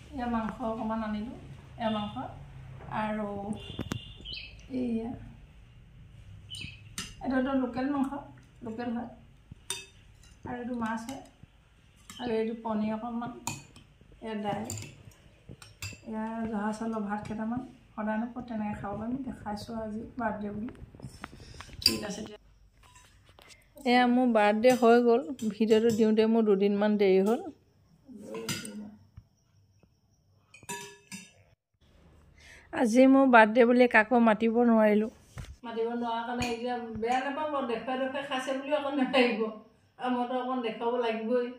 এয়া মাংস অকণমান আনিলোঁ, এয়া মাংস আৰু এইটো লোকেল মাংস, লোকেল হয়। আৰু এইটো মাছ হয়, আৰু এইটো পনীৰ অকণমান, এয়া দাইল, এয়া জহা চাউলৰ ভাত কেইটামান। সদায়নো ক'ত তেনেকৈ খাব পাৰিম, দেখাইছোঁ আজি বাৰ্থডে বুলি। ঠিক আছে দিয়া। এয়া মোৰ বাৰ্থডে হৈ গ'ল, ভিডিঅ'টো দিওঁতে মোৰ 2 দিনমান দেৰি হ'ল। আজি মোৰ বাৰ্থডে বুলি কাকো মাতিব নোৱাৰিলোঁ। মাতিব নোৱাৰা কাৰণে এতিয়া বেয়া নাপাব, দেখুৱাই খাইছে বুলিও অকণ নাপাৰিব, আৰু মইতো অকণ দেখুৱাব লাগিবই।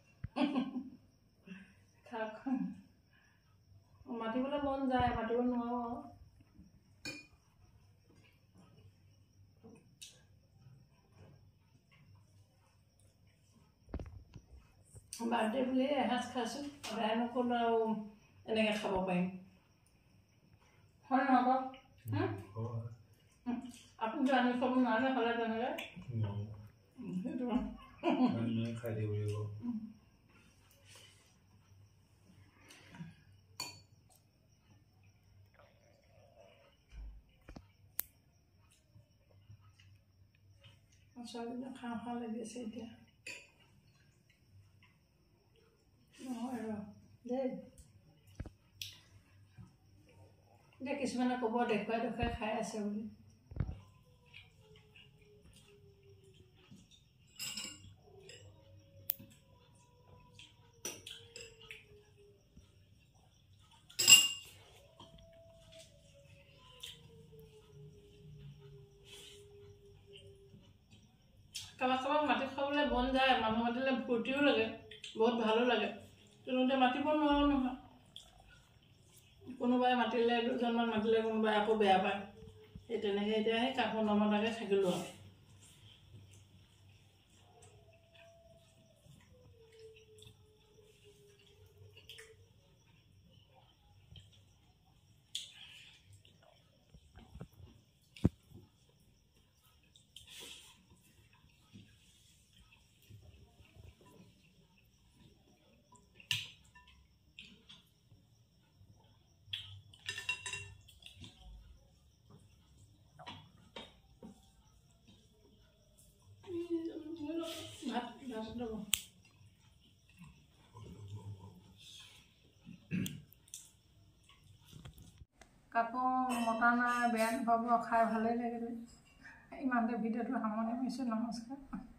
মাতিবলৈ মন যায়, মাতিব নোৱাৰোঁ আৰু। বাৰ্থডে বুলি এসাঁজ খাইছোঁ, সদায়নো ক'ত আৰু এনেকৈ খাব পাৰিম, হয় নহয় বাৰু? আপুনিতো আনি খাব নোৱাৰে সদায় তেনেকৈ, সেইটো খাই দিব লাগিব। ছোৱালীজনী খাওঁ লাগি আছে এতিয়া, নহয় ৰ দেই। এতিয়া কিছুমানে ক'ব দেখুৱাই খাই আছে বুলি। কাৰোবাক মাতি খাবলৈ মন যায়, মানুহ মাতিলে ফূৰ্তিও লাগে, বহুত ভালো লাগে, কিন্তু মাতিব নোৱাৰোঁ নহয়। কোনোবাই মাতিলে, 2জনমান মাতিলে, কোনোবাই আকৌ বেয়া পায়, সেই তেনেকৈ এতিয়া সেই কাকো নমতাকৈ থাকিলোঁ আৰু। কাকো মতা নাই, বেয়া নাপাব, খাই ভালেই লাগিলে। ইমানতে ভিডিঅ'টো সামৰণি মাৰিছোঁ। নমস্কাৰ।